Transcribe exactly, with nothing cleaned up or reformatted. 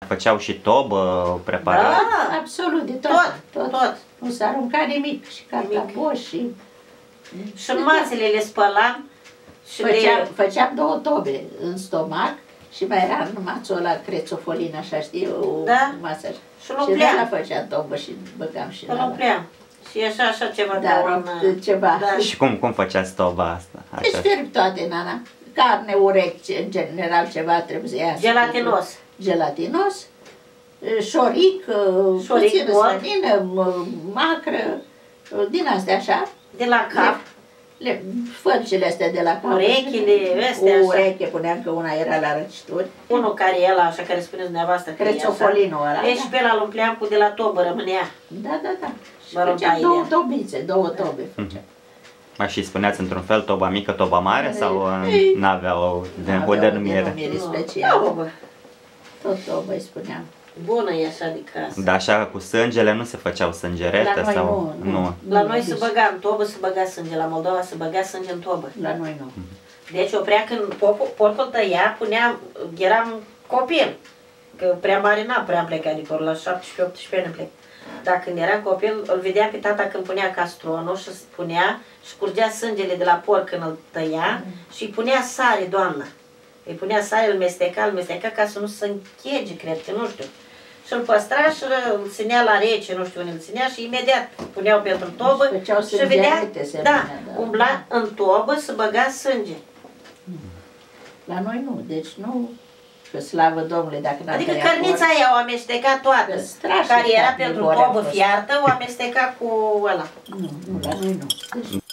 făceau și tobă, preparau? Da, absolut, de tot. Tot, tot. tot. Nu s-a aruncat nimic. Și cartaboși și... Și masele le spălam și Făceam, le... făceam două tobe în stomac și mai era numai ăla crețofolin, așa știi, o Da. masă. Și-l Și de umpleam. la făceam tobă și băgam și Îl la umpleam. Și așa, așa ceva Da, ca un... rupt ceva. Da. Și cum, cum făceați toba asta? Deci Așa. fierb toate, nana. Carne, urechi, în general ceva trebuie să iasă. Gelatinos. Gelatinos. Șoric, Șoric puțină mult. slănină, macră, din astea așa. De la cap. Le, fălcile astea de la cap. Urechile, astea O așa. ureche, puneam că una era la răcituri. Unul care e ăla, așa, care spuneți dumneavoastră că e așa. Crețofolinul ăla. Deci pe ăla îl umpleam cu de la tobă, rămânea. Da, da, da. Și Mă rog, făceam ai două de- tobițe, două tobe făceam. Mai și spuneați într-un fel toba mică, toba mare sau Ei. n-aveau de, N-aveau o o denumire? denumire Nu. specială. Tobă. Tot tobă îi spuneam. Bună e așa de casă. Dar așa cu sângele nu se făceau sângerete La noi sau... nu, nu. La noi se deci, băga în tobă, se băga sânge. La Moldova se băga sânge în tobă. La noi nu. Deci oprea când porcul, porcul tăia, puneam, eram copil. Că prea mare n-am prea am plecat de acolo, la șaptesprezece optsprezece ani plec. Dar când eram copil, îl vedeam pe tata când punea castronul și punea și curgea sângele de la porc când îl tăia și îi punea sare, doamna. Îi punea sare, îl mesteca, îl mesteca ca să nu se închege, cred că, nu știu. Și îl păstra și îl ținea la rece, nu știu unde îl ținea și imediat puneau pentru tobă Și făceau și vedea, sângerete, se da, numea, da. umbla în tobă să băga sânge. La noi nu, deci nu, că slavă Domnului dacă n-am Adică tăiat cărnița porc. aia o amesteca toată, Că strașnic care era carnivore pentru a tobă fost. fiartă, o amesteca cu ăla. Nu, nu, la noi nu. Deci